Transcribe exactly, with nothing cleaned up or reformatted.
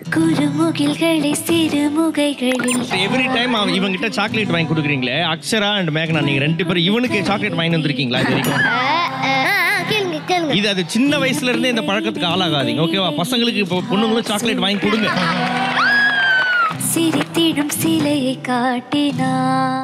குறுமுகில்களை சிறுமுகைகளில் every time இவங்கிட்ட chocolate வாங்கி கொடுக்குறீங்களே, அக்ஷரா அண்ட் மேகனா, நீங்க ரெண்டு பேரும் இவனுக்கு சாக்லேட் வாங்கி வந்திருக்கீங்களா இது வரைக்கும்? இது அது சின்ன வயசுல இருந்தே இந்த பழக்கத்துக்கு ஆளாகாதீங்க, ஓகேவா? பசங்களுக்கு இப்போ பொண்ணுங்களும் சாக்லேட் வாங்கி கொடுங்க. சிரித்திடும் சிலையை காட்டினா